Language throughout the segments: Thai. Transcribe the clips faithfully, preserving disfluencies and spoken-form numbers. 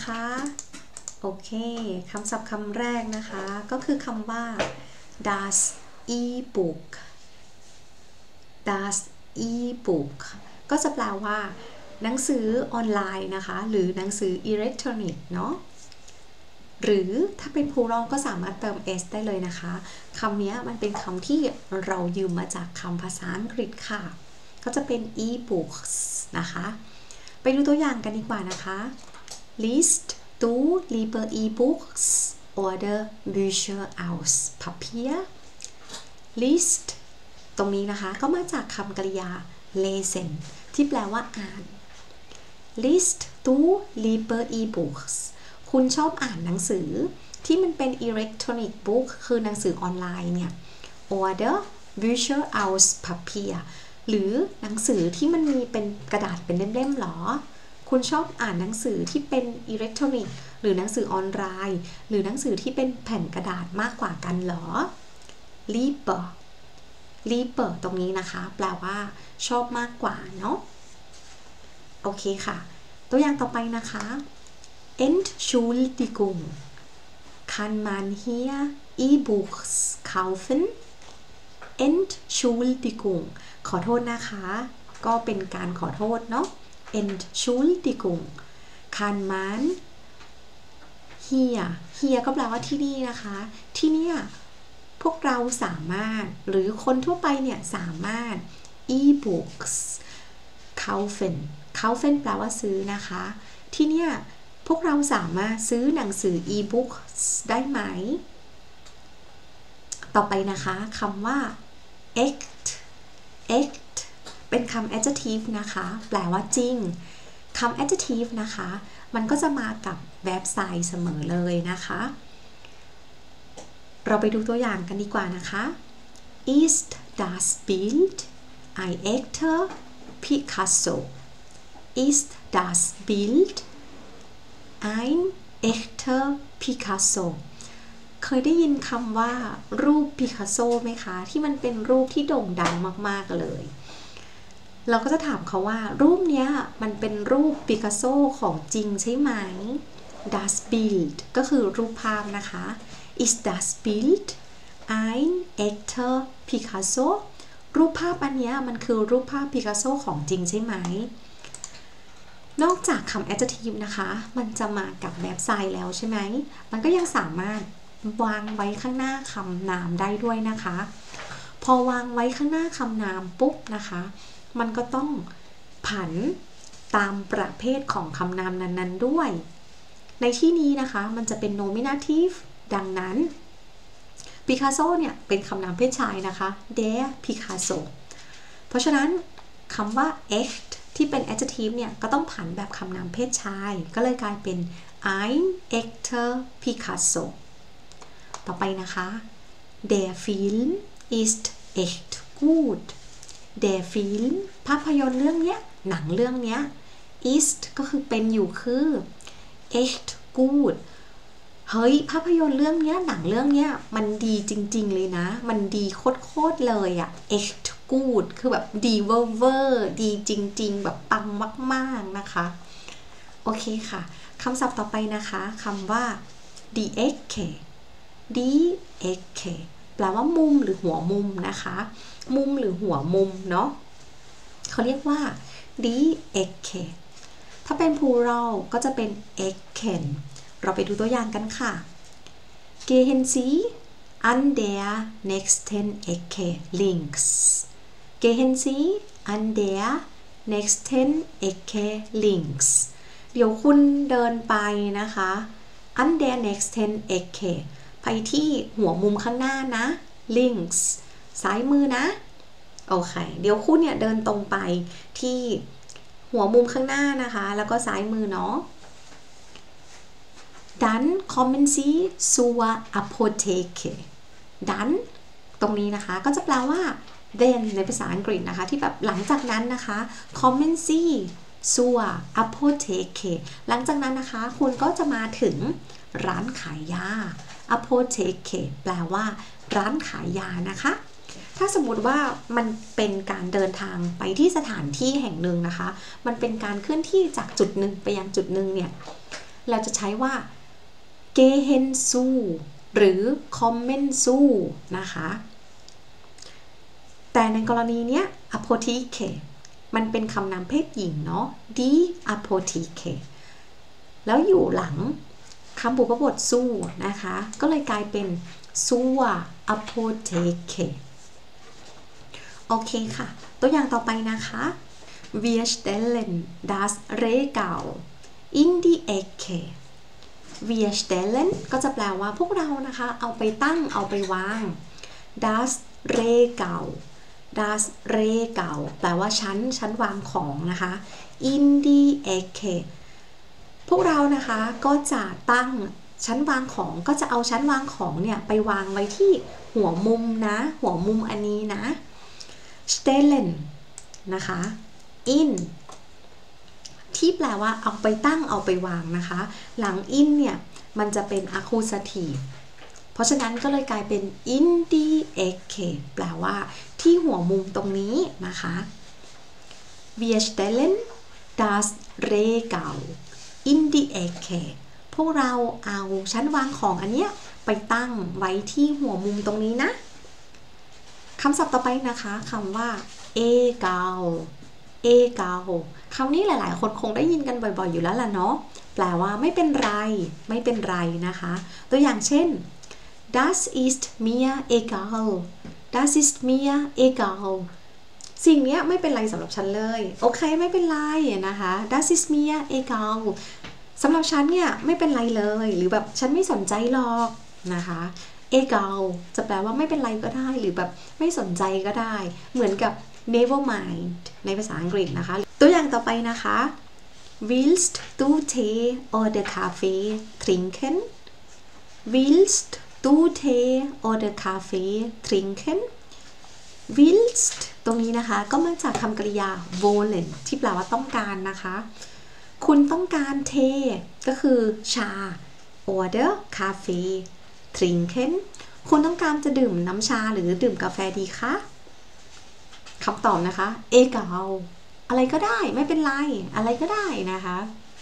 นะคะโอเคคำศัพท์คำแรกนะคะก็คือคำว่า das e-book das e-book ก็จะแปลว่าหนังสือออนไลน์นะคะหรือหนังสืออิเล็กทรอนิกส์เนาะหรือถ้าเป็น plural ก็สามารถเติม s ได้เลยนะคะคำนี้มันเป็นคำที่เรายืมมาจากคำภาษาอังกฤษค่ะก็จะเป็น e-books นะคะไปดูตัวอย่างกันดีกว่านะคะ list du lieber e-books oder Bücher aus Papier list ตรงนี้นะคะก็มาจากคำกริยา lesen ที่แปลว่าอ่าน list du lieber e-books คุณชอบอ่านหนังสือที่มันเป็น electronic book คือหนังสือออนไลน์เนี่ย oder Bücher aus Papier หรือหนังสือที่มันมีเป็นกระดาษเป็นเล่มๆหรอคุณชอบอ่านหนังสือที่เป็นอิเล็กทรอนิกส์หรือหนังสือออนไลน์หรือหนังสือที่เป็นแผ่นกระดาษมากกว่ากันหรอ lieber lieber ตรงนี้นะคะแปลว่าชอบมากกว่าเนาะโอเคค่ะตัวอย่างต่อไปนะคะ Entschuldigung kann man hier e-books kaufen Entschuldigung ขอโทษนะคะก็เป็นการขอโทษเนาะ Entschuldigung kann man hier hier ก็แปลว่าที่นี่นะคะที่เนี่ยพวกเราสามารถหรือคนทั่วไปเนี่ยสามารถ e-books kaufen kaufen แปลว่าซื้อนะคะที่เนี่ยพวกเราสามารถซื้อหนังสือ e-books ได้ไหมต่อไปนะคะคำว่า echt echt เป็นคำ adjective นะคะแปลว่าจริงคำ adjective นะคะมันก็จะมากับ verb sign เสมอเลยนะคะเราไปดูตัวอย่างกันดีกว่านะคะ Ist das Bild ein echter Picasso Ist das Bild ein echter Picasso เคยได้ยินคำว่ารูปปิกัสโซไหมคะที่มันเป็นรูปที่โด่งดังมากๆเลยเราก็จะถามเขาว่ารูปเนี้ยมันเป็นรูปปิกัสโซของจริงใช่ไหม das Bild ก็คือรูปภาพนะคะ Ist das Bild ein echter Picasso รูปภาพอันเนี้ยมันคือรูปภาพปิกัสโซของจริงใช่ไหมนอกจากคำ adjective นะคะมันจะมากับ verb sign แล้วใช่ไหมมันก็ยังสามารถวางไว้ข้างหน้าคำนามได้ด้วยนะคะพอวางไว้ข้างหน้าคำนามปุ๊บนะคะมันก็ต้องผันตามประเภทของคำนามนั้นๆด้วยในที่นี้นะคะมันจะเป็น nominative ดังนั้น Picasso เนี่ยเป็นคำนามเพศชายนะคะ der Picasso เพราะฉะนั้นคำว่า echt ที่เป็น adjective เนี่ยก็ต้องผันแบบคำนามเพศชายก็เลยกลายเป็น ein echter Picasso ต่อไปนะคะ der Film ist echt gut der Film ภาพยนตร์เรื่องเนี้ยหนังเรื่องเนี้ย ist ก็คือเป็นอยู่คือ echt gut เฮ้ยภาพยนตร์เรื่องเนี้ยหนังเรื่องเนี้ยมันดีจริงๆเลยนะมันดีโคตรๆเลยอะ echt gut คือแบบดีเวอร์เวอร์ดีจริงๆแบบปังมากๆนะคะโอเคค่ะคำศัพท์ต่อไปนะคะคำว่า die Ecke die Ecke แปลว่ามุมหรือหัวมุมนะคะมุมหรือหัวมุมเนาะเขาเรียกว่า die Ecke ถ้าเป็น plural ก็จะเป็น Ecken เราไปดูตัวอย่างกันค่ะ Gehen Sie an der nächsten Ecke links Gehen Sie an der nächsten Ecke links เดี๋ยวคุณเดินไปนะคะ an der nächsten Ecke ไปที่หัวมุมข้างหน้านะ links ซ้ายมือนะโอเคเดี๋ยวคุณเนี่ยเดินตรงไปที่หัวมุมข้างหน้านะคะแล้วก็ซ้ายมือเนาะ dann kommen Sie zur Apotheke dann ตรงนี้นะคะก็จะแปลว่า then ในภาษาอังกฤษนะคะที่แบบหลังจากนั้นนะคะ kommen Sie zur Apotheke หลังจากนั้นนะคะคุณก็จะมาถึงร้านขายยา Apotheke แปลว่าร้านขายยานะคะถ้าสมมุติว่ามันเป็นการเดินทางไปที่สถานที่แห่งหนึ่งนะคะมันเป็นการเคลื่อนที่จากจุดหนึ่งไปยังจุดหนึ่งเนี่ยเราจะใช้ว่า gehen zu หรือ kommen zu นะคะแต่ในกรณีเนี้ย Apotheke มันเป็นคำนามเพศหญิงเนาะ die Apotheke แล้วอยู่หลังคำบุพบท zu นะคะก็เลยกลายเป็น zur Apotheke โอเคค่ะตัวอย่างต่อไปนะคะ Wir stellen das Regal in die Ecke Wir stellen ก็จะแปลว่าพวกเรานะคะเอาไปตั้งเอาไปวาง das Regal das Regal แปลว่าชั้นชั้นวางของนะคะ in die Ecke พวกเรานะคะก็จะตั้งชั้นวางของก็จะเอาชั้นวางของเนี่ยไปวางไว้ที่หัวมุมนะหัวมุมอันนี้นะ stellen นะคะ in ที่แปลว่าเอาไปตั้งเอาไปวางนะคะหลัง in เนี่ยมันจะเป็น accusative เพราะฉะนั้นก็เลยกลายเป็น in die Ecke แปลว่าที่หัวมุมตรงนี้นะคะ Wir stellen das Regal in die Ecke พวกเราเอาชั้นวางของอันเนี้ยไปตั้งไว้ที่หัวมุมตรงนี้นะคำศัพท์ต่อไปนะคะคำว่า egal egal คำนี้หลายๆคนคงได้ยินกันบ่อยๆอยู่แล้วล่ะเนาะแปลว่าไม่เป็นไรไม่เป็นไรนะคะตัวอย่างเช่น das ist mir egal das ist mir egal สิ่งนี้ไม่เป็นไรสำหรับฉันเลยโอเคไม่เป็นไรนะคะ das ist mir egal สำหรับฉันเนี่ยไม่เป็นไรเลยหรือแบบฉันไม่สนใจหรอกนะคะ egal จะแปลว่าไม่เป็นไรก็ได้หรือแบบไม่สนใจก็ได้เหมือนกับnever mind ในภาษาอังกฤษนะคะตัวอย่างต่อไปนะคะ willst du Tee oder Kaffee trinken willst du Tee oder Kaffee trinken willst ตรงนี้นะคะก็มาจากคำกริยา wollen ที่แปลว่าต้องการนะคะคุณต้องการเทก็คือชา oder Kaffee trinken คุณต้องการจะดื่มน้ำชาหรือดื่มกาแฟดีคะคำตอบนะคะ egal อะไรก็ได้ไม่เป็นไรอะไรก็ได้นะคะ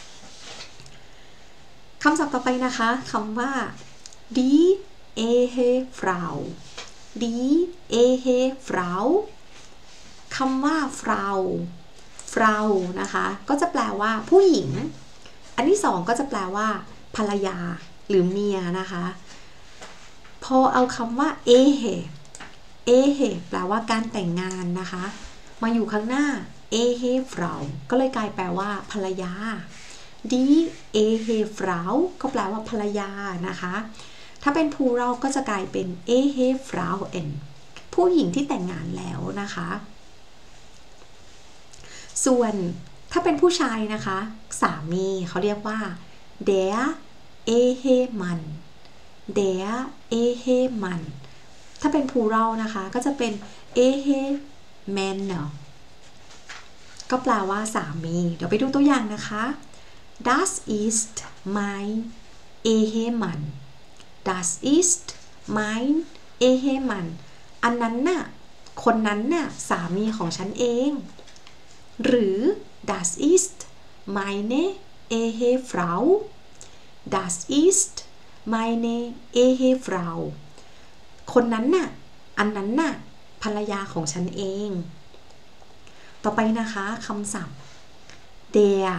คำศัพท์ต่อไปนะคะคำว่า die ehe Frau die ehe Frau คำว่า Frau Frau นะคะก็จะแปลว่าผู้หญิงอันที่สองก็จะแปลว่าภรรยาหรือเมียนะคะพอเอาคำว่า ehe ehe แปลว่าการแต่งงานนะคะมาอยู่ข้างหน้า ehe Frau ก็เลยกลายแปลว่าภรรยา die ehe Frau ก็แปลว่าภรรยานะคะถ้าเป็น plural ก็จะกลายเป็น ehe Frauen ผู้หญิงที่แต่งงานแล้วนะคะส่วนถ้าเป็นผู้ชายนะคะสามีเขาเรียกว่า der Ehemann der Ehemann ถ้าเป็น plural นะคะก็จะเป็น Ehemänner ก็แปลว่าสามีเดี๋ยวไปดูตัวอย่างนะคะ Das ist mein Ehemann Das ist mein Ehemann อันนั้นน่ะคนนั้นน่ะสามีของฉันเองหรือ Das ist meine Ehefrau Das ist meine Ehefrau คนนั้นน่ะอันนั้นน่ะภรรยาของฉันเองต่อไปนะคะคำศัพท์ der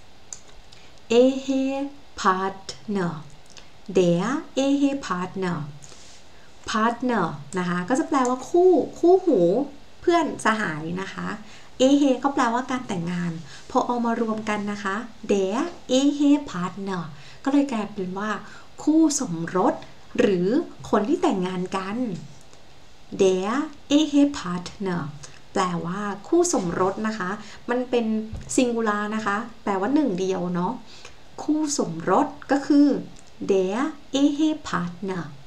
Ehepartner der Ehepartner partner นะคะก็จะแปลว่าคู่คู่หูเพื่อนสหายนะคะ ehe ก็แปลว่าการแต่งงานพอเอามารวมกันนะคะ der Ehepartner ก็เลยกลายเป็นว่าคู่สมรสหรือคนที่แต่งงานกัน der Ehepartner แปลว่าคู่สมรสนะคะมันเป็น singular นะคะแปลว่าหนึ่งเดียวเนาะคู่สมรสก็คือ der Ehepartner